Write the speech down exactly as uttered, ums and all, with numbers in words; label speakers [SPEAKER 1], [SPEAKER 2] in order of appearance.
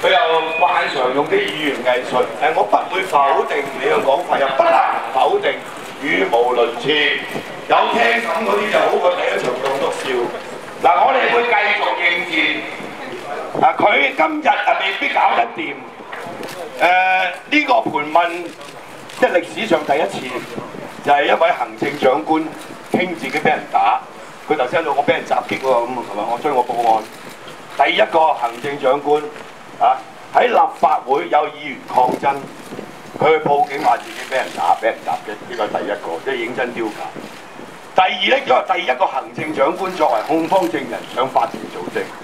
[SPEAKER 1] 佢又慣常用啲語言藝術，誒我不會否定你嘅講法，又不能否定，語無倫次。有聽咁嗰啲就好過睇一場棟篤笑。嗱，我哋會繼續應戰。啊，佢今日啊未必搞得掂。誒、呃、呢、這個盤問即係歷史上第一次，就係、是、一位行政長官傾自己俾人打。佢頭先喺度我俾人襲擊喎，咁係咪？我所以我報案。第一個行政長官。啊！喺立法會有議員抗爭，佢去報警話自己俾人打、俾人襲擊，呢個係第一個，即係認真丟架。第二咧，因為第一個行政長官作為控方證人上法庭做證。